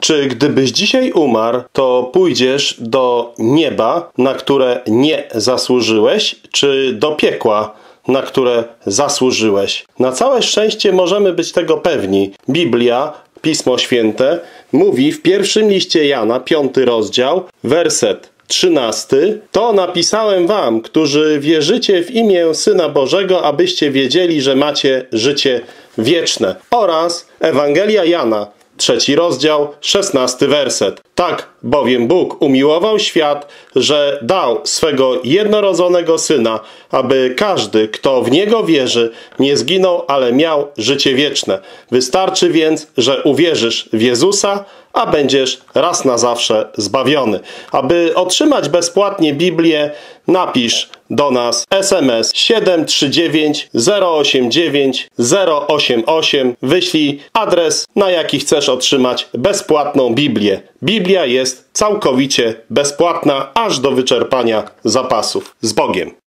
Czy gdybyś dzisiaj umarł, to pójdziesz do nieba, na które nie zasłużyłeś, czy do piekła, na które zasłużyłeś? Na całe szczęście możemy być tego pewni. Biblia, Pismo Święte, mówi w pierwszym liście Jana, 5 rozdział, werset 13. To napisałem wam, którzy wierzycie w imię Syna Bożego, abyście wiedzieli, że macie życie wieczne. Oraz Ewangelia Jana, 3 rozdział, 16 werset. Tak bowiem Bóg umiłował świat, że dał swego jednorodzonego Syna, aby każdy, kto w Niego wierzy, nie zginął, ale miał życie wieczne. Wystarczy więc, że uwierzysz w Jezusa, a będziesz raz na zawsze zbawiony. Aby otrzymać bezpłatnie Biblię, napisz do nas SMS 739 089 088. Wyślij adres, na jaki chcesz otrzymać bezpłatną Biblię. Biblia jest całkowicie bezpłatna, aż do wyczerpania zapasów. Z Bogiem.